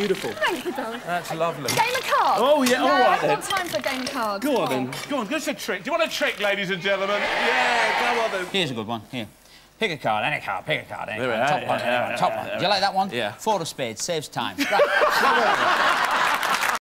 beautiful. Thank you, darling. That's lovely. Game of cards. Oh, yeah, all right, I then. haven't got time for a game of cards. Go on, then. Go on, give us a trick. Do you want a trick, ladies and gentlemen? Yeah, come on, then. Here's a good one. Here. Pick a card, any card, pick a card, any There we card. are, Top one, yeah, top one. Do you like that one? Yeah. Four of spades, saves time. Right.